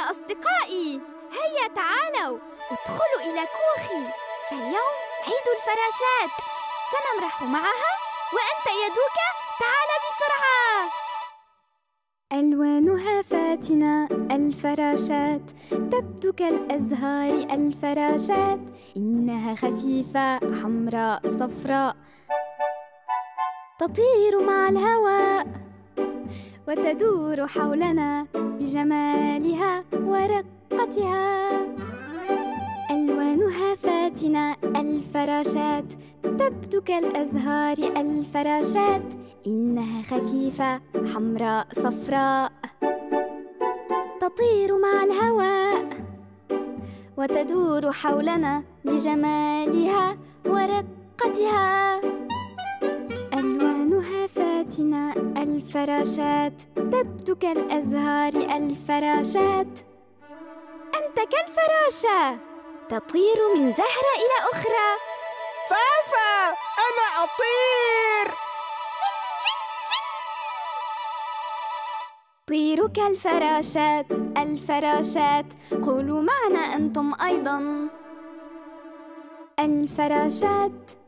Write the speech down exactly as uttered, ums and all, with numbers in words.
يا أصدقائي، هيا تعالوا ادخلوا إلى كوخي. فاليوم عيد الفراشات، سنمرح معها. وأنت يا دوكا تعال بسرعة. ألوانها فاتنة الفراشات، تبدو كالأزهار الفراشات. إنها خفيفة حمراء صفراء، تطير مع الهواء وتدور حولنا بجمالها ورقتها. ألوانها فاتنة الفراشات، تبدو كالأزهار الفراشات. إنها خفيفة حمراء صفراء، تطير مع الهواء وتدور حولنا بجمالها ورقتها. ألوانها فاتنة الفراشات، تبدو كالأزهار الفراشات. أنت كالفراشة، تطير من زهرة إلى أخرى. فافا، أنا أطير. طيروا كالفراشات الفراشات، قولوا معنا أنتم أيضاً. الفراشات.